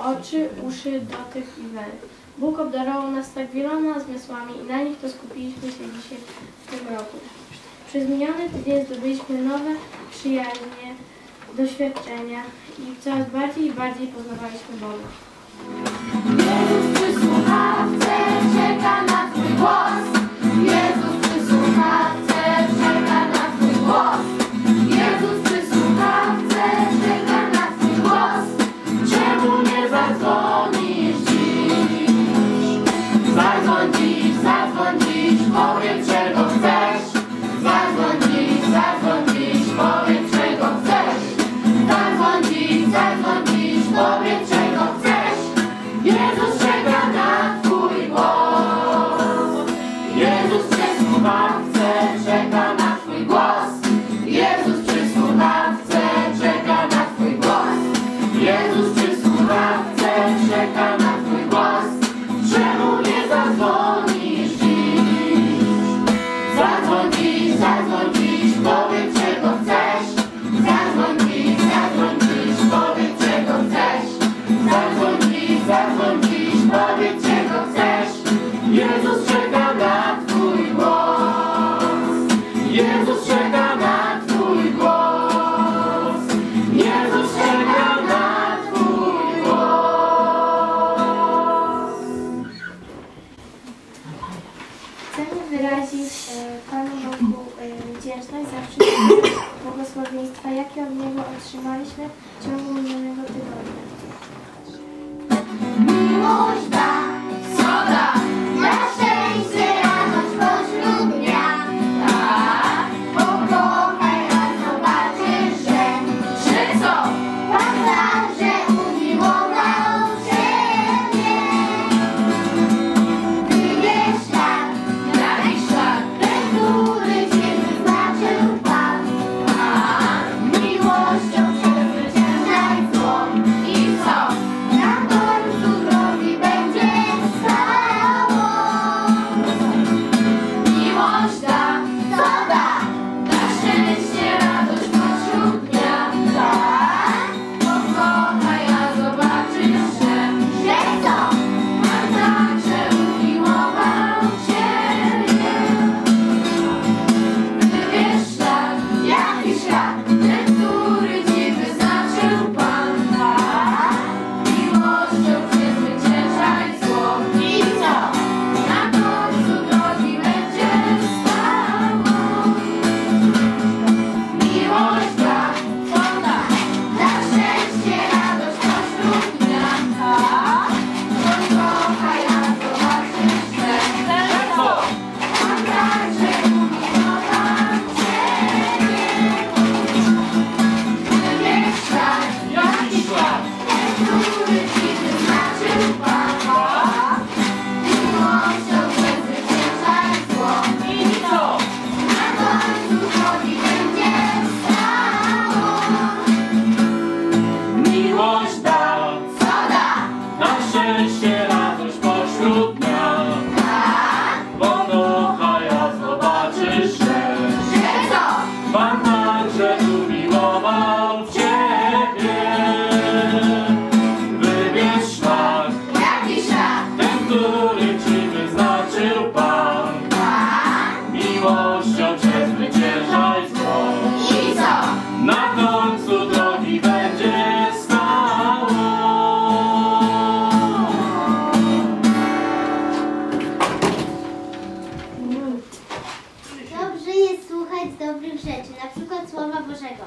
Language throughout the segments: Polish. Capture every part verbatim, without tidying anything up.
oczy, uszy, dotyk i węch. Bóg obdarował nas tak wieloma zmysłami i na nich to skupiliśmy się dzisiaj w tym roku. Przez miniony tydzień zdobyliśmy nowe przyjaźnie, doświadczenia i coraz bardziej i bardziej poznawaliśmy Boga. Jezus przy słuchawce czeka na Twój głos. Jezus przy słuchawce czeka na Twój głos. Jezus przy słuchawce czeka na Twój głos. Czemu nie zadzwonisz dziś? Zadzwoń dziś, zadzwoń dziś, powiedz czego chcesz. Zadzwoń dziś, zadzwoń dziś, powiedz czego chcesz. Zadzwoń dziś, zadzwoń dziś, powiedz czego chcesz. Jezus czeka na Twój głos. Jezus przy słuchawce czeka na Twój głos. Jezus przy słuchawce czeka na Twój głos. Jezus przy słuchawce czeka na Twój głos. Czemu nie zadzwonisz dziś? Zadzwoń dziś, zadzwoń dziś, powiedz czego chcesz. Zadzwoń dziś, zadzwoń dziś, powiedz czego chcesz. Zadzwoń dziś, zadzwoń dziś, powiedz czego chcesz. Jezus czeka na Twój głos. Jezus czeka na Twój głos. Jezus czeka na Twój głos. Chcemy wyrazić e, Panu Bogu e, wdzięczność za wszystkie błogosławieństwa, jakie od Niego otrzymaliśmy w ciągu minionego tygodnia. Miłość da, co da, na szczęście, radość pośród dnia. Tak, pokochaj, a zobaczysz, że, że co? Pan zawsze umiłował Ciebie. Wybierz szlak, jaki szlak, ten, który Cię wyznaczył Pan. Pan, miłością przezwyciężaj zło. I co? Na końcu drogi będzie stało. Miłość da, co da, na szczęście, radość pośród dnia. Tak, pokochaj, a zobaczysz, że, że co? Pan także umiłował Ciebie. Wybierz szlak, jaki szlak, ten, który Ci wyznaczył Pan. Tak, miłością przezwyciężaj zło. I co? Na końcu drogi będzie stało. Miłość da, co da, na szczęście, radość pośród dnia. Tak, pokochaj, a zobaczysz, że, że co? Pan także umiłował Ciebie. Wybierz szlak, jaki szlak, ten, który Ci wyznaczył Pan. Miłością przezwyciężaj zło. I co? Na końcu drogi będzie stało. Miłość da, Co da? na szczęście, radość pośród dnia. Tak, Pokochaj, a zobaczysz, że że co? Pan także umiłował Ciebie. Wybierz szlak, Jaki szlak? ten, który Ci wyznaczył Pan. Tak, Miłością przezwyciężaj zło. i co? Na końcu drogi będzie stało. Dobrze jest słuchać dobrych rzeczy, na przykład Słowa Bożego.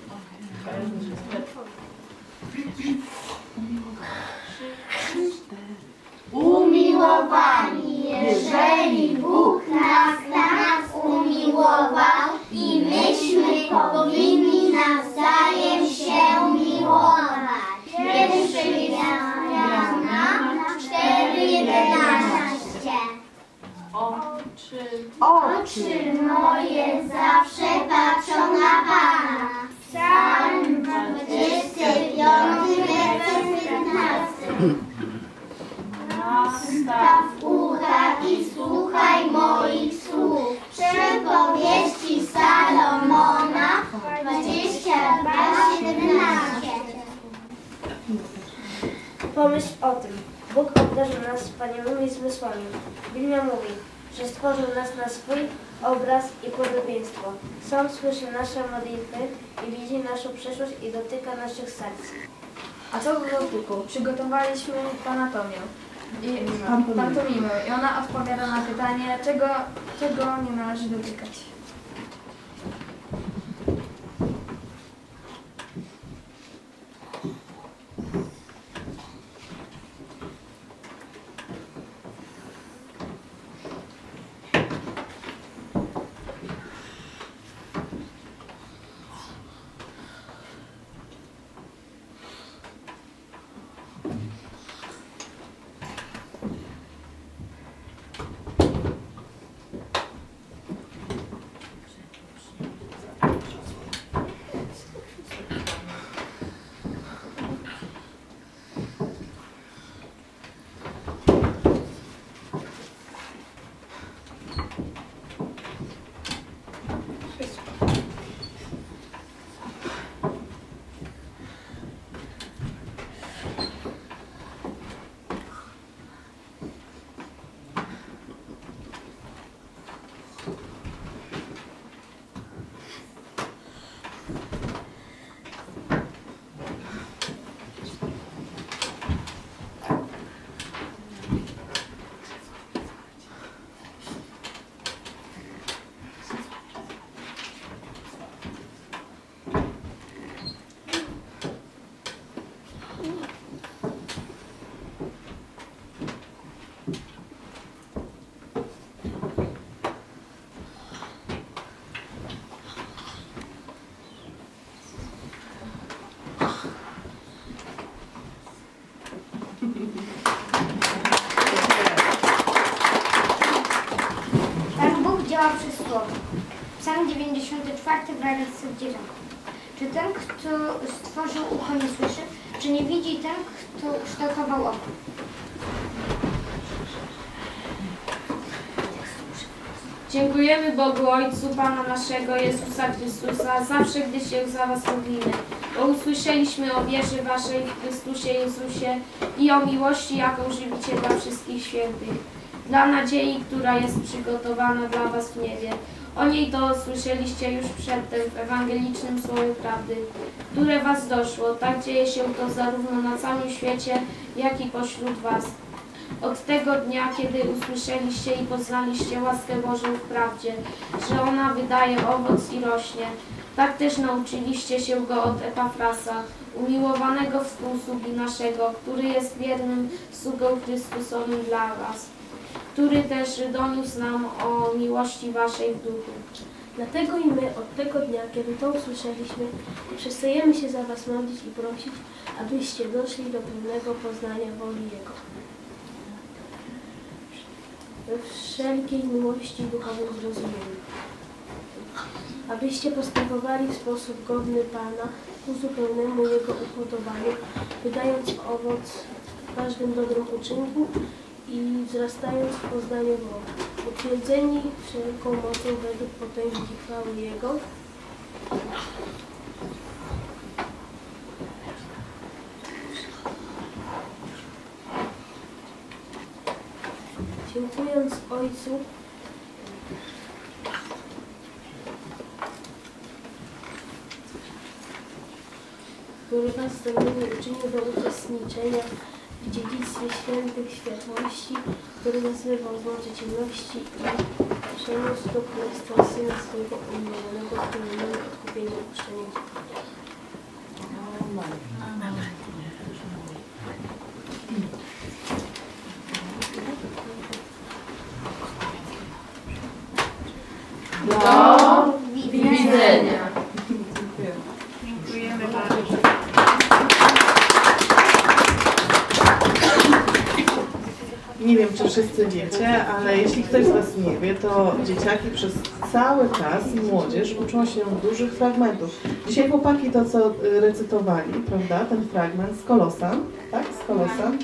Umiłowani, jeżeli Bóg nas nas umiłował i myśmy powinni nawzajem się miłować. Pierwszy Jana cztery jedenaście. Oczy moje zawsze patrzą na Pana. Psalm dwudziesty piąty, werset piętnasty. Nastaw ucha i słuchaj moich słów. Przypowieści Salomona dwadzieścia dwa siedemnaście. Pomyśl o tym. Bóg obdarzył nas wspaniałymi zmysłami. Biblia mówi, że stworzył nas na swój obraz i podobieństwo. Sam słyszy nasze modlitwy i widzi naszą przyszłość i dotyka naszych serc. A co do dotyku? Przygotowaliśmy panatomię i pantomimę i ona odpowiada na pytanie, czego, czego nie należy dotykać. Tak Bóg działa przez słowo. Psalm dziewięćdziesiąty czwarty, werset dziewiąty. Czy ten, kto stworzył ucho, nie słyszy? Czy nie widzi ten, kto ukształtował oko? Dziękujemy Bogu Ojcu Pana naszego Jezusa Chrystusa, zawsze gdy się za Was modlimy, bo usłyszeliśmy o wierze Waszej w Chrystusie Jezusie i o miłości, jaką żywicie dla wszystkich świętych, dla nadziei, która jest przygotowana dla Was w niebie. O niej to słyszeliście już przedtem w ewangelicznym słowie prawdy, które Was doszło. Tak dzieje się to zarówno na całym świecie, jak i pośród Was. Od tego dnia, kiedy usłyszeliście i poznaliście łaskę Bożą w prawdzie, że ona wydaje owoc i rośnie, tak też nauczyliście się go od Epafrasa, umiłowanego współsługi naszego, który jest wiernym sługą Chrystusowym dla Was, który też doniósł nam o miłości Waszej w duchu. Dlatego i my od tego dnia, kiedy to usłyszeliśmy, przestajemy się za Was modlić i prosić, abyście doszli do pełnego poznania woli Jego. We wszelkiej miłości i duchowym zrozumieniu. Abyście postępowali w sposób godny Pana, ku zupełnemu Jego upodobaniu, wydając owoc w każdym dobrym uczynku i wzrastając w poznaniu Boga, utwierdzeni wszelką mocą według potęgi chwały Jego, dziękując Ojcu który Was zdolnymi uczynił do uczestniczenia w dziedzictwie świętych światłości, który nas wyrwał z mocy ciemności i przeniósł do Królestwa Syna swojego umiłowanego, który mamy odkupienie i puszczenie. Do widzenia. Dziękujemy bardzo. Nie wiem, czy wszyscy wiecie, ale jeśli ktoś z Was nie wie, to dzieciaki przez cały czas i młodzież uczą się dużych fragmentów. Dzisiaj chłopaki to, co recytowali, prawda, ten fragment z Kolosan, tak, z Kolosan,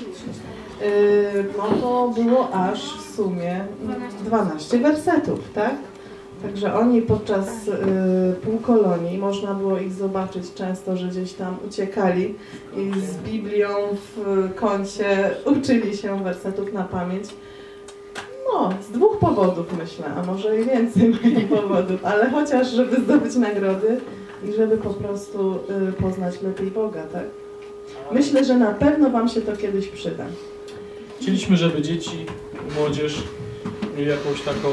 yy, no to było aż w sumie dwanaście wersetów, tak? Także oni podczas y, półkolonii, można było ich zobaczyć często, że gdzieś tam uciekali i z Biblią w kącie uczyli się wersetów na pamięć. No, z dwóch powodów myślę, a może i więcej mają powodów, ale chociaż żeby zdobyć nagrody i żeby po prostu y, poznać lepiej Boga, tak? Myślę, że na pewno wam się to kiedyś przyda. Chcieliśmy, żeby dzieci, młodzież mieli jakąś taką...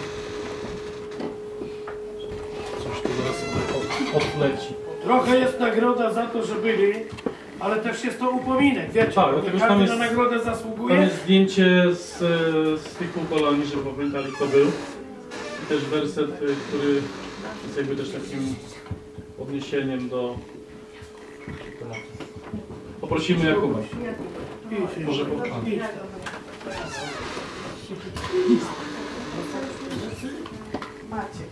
Coś tu zaraz od, odleci. Trochę jest nagroda za to, że byli, ale też jest to upominek, wiecie? Tak, nie dlatego każdy tam jest- na nagrodę Tam zasługuje. jest zdjęcie z, z tych półkolonii, żeby pamiętali, kto był. I też werset, y, który jest jakby też takim odniesieniem do tematu. Poprosimy Jakuba. Może po Panu. Maciek.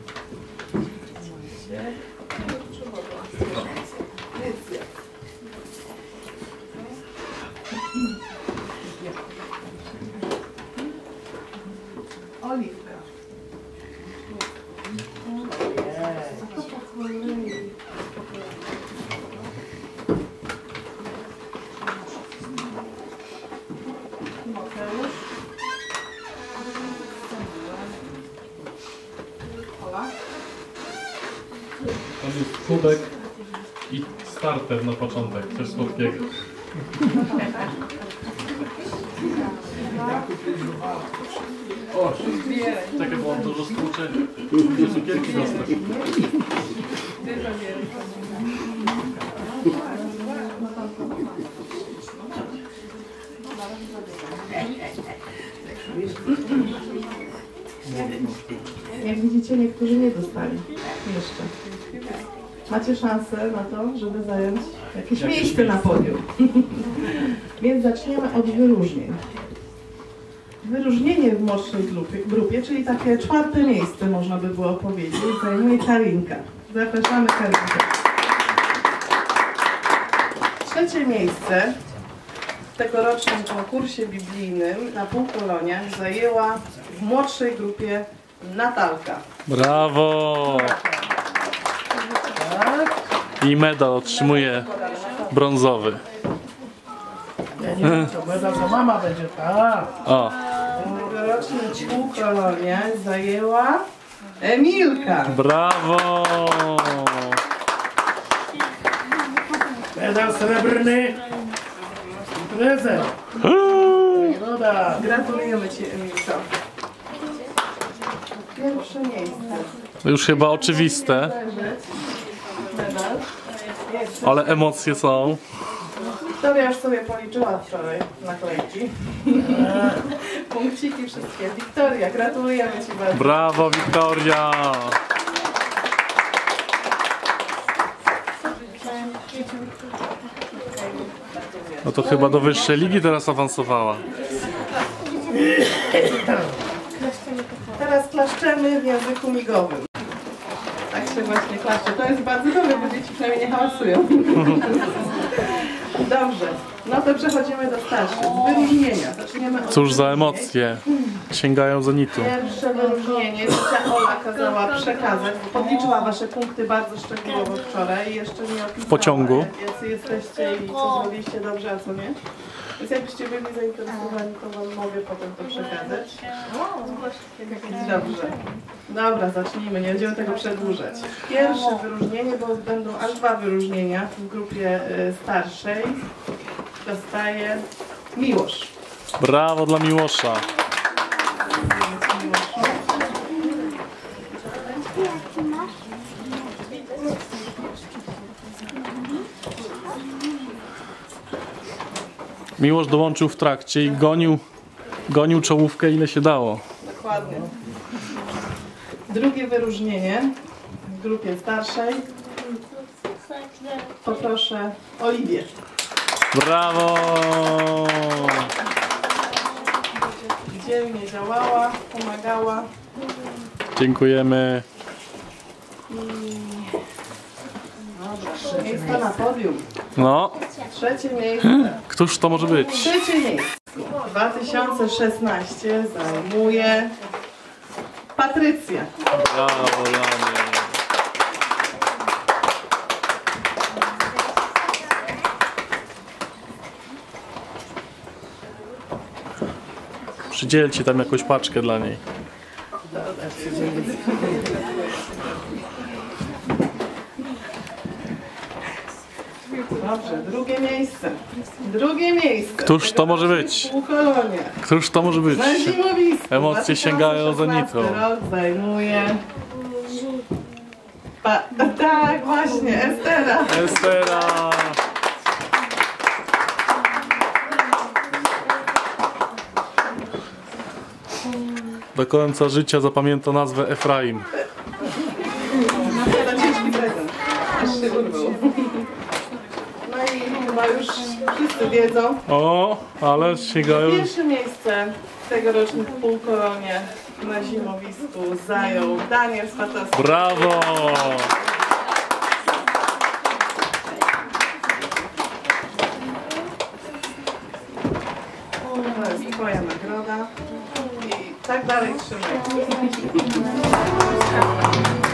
Oliwka. Mateusz. Ola. Tam jest kubek i starter na początek, coś słodkiego. O, czekaj, bo mam dużo stłucze. Gdzie cukierki dostać? Jak widzicie, niektórzy nie dostali jeszcze. Macie szansę na to, żeby zająć jakieś Jakieś miejsce na podium. Więc zaczniemy od wyróżnień. Wyróżnienie w młodszej grupie, grupie, czyli takie czwarte miejsce, można by było powiedzieć, zajmuje Karinka. Zapraszamy Karinkę. Trzecie miejsce w tegorocznym konkursie biblijnym na półkoloniach zajęła w młodszej grupie Natalka. Brawo! I medal otrzymuje brązowy. Ja nie wiem, co będę, to mama będzie, tak. O, Tegorocznym półkoloniach zajęła Emilka. brawo! Medal srebrny. Prezent. Nagroda. Gratulujemy Ci, Emilko. Pierwsze miejsce. To już chyba oczywiste, Medal. ale emocje są. Wiktoria już sobie policzyła wczoraj naklejki. Punkciki wszystkie. Wiktoria, gratulujemy Ci bardzo. Brawo, Wiktoria! No to chyba do wyższej ligi teraz awansowała. Teraz klaszczemy w języku migowym. Tak się właśnie klaszcze. To jest bardzo dobre, bo dzieci przynajmniej nie hałasują. Dobrze. No to przechodzimy do starszych. Wyróżnienia. Zaczniemy od Cóż za wyróżnień. emocje. Sięgają zenitu. Pierwsze wyróżnienie, ciocia Ola kazała przekazać. Podliczyła Wasze punkty bardzo szczegółowo wczoraj i jeszcze nie opisała. W pociągu. Jacy jesteście i co zrobiliście dobrze, a co nie. Więc jakbyście byli zainteresowani, to Wam mogę potem to przekazać. Dobrze. Dobra, zacznijmy, nie będziemy tego przedłużać. Pierwsze wyróżnienie, bo będą aż dwa wyróżnienia w grupie y, starszej. Dostaje Miłosz. Brawo dla Miłosza. Miłosz dołączył w trakcie i gonił, gonił czołówkę ile się dało. Dokładnie. Drugie wyróżnienie w grupie starszej. Poproszę Oliwię. Brawo! Dzielnie działała, pomagała. Dziękujemy. Miejsce na podium. No, Trzecie miejsce. któż to może być? Trzecie miejsce. dwa tysiące szesnaście zajmuje Patrycja. Brawo dla mnie. Przydzielcie tam jakąś paczkę dla niej. Dobrze, drugie miejsce. Drugie miejsce. Któż to może być? Półkolonie. Któż to może być? Na zimowisku. Emocje sięgają za nitro. rok zajmuje... Pa... Tak, właśnie, Estera. Estera! Do końca życia zapamięta nazwę Efraim. To ciężki prezent. Aż się urwał. No i chyba już wszyscy wiedzą. O, ale sięgają. Pierwsze miejsce w tegorocznym półkolonie na zimowisku zajął Daniel z Fantastycznym. Brawo! To jest twoja nagroda. I tak dalej trzymaj.